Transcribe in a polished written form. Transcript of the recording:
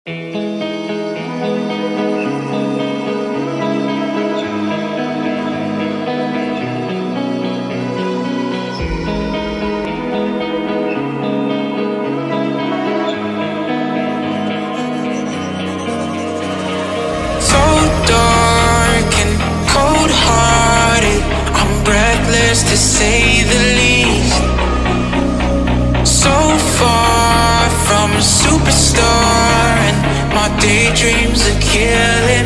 To say the least, so far from a superstar, and my daydreams are killing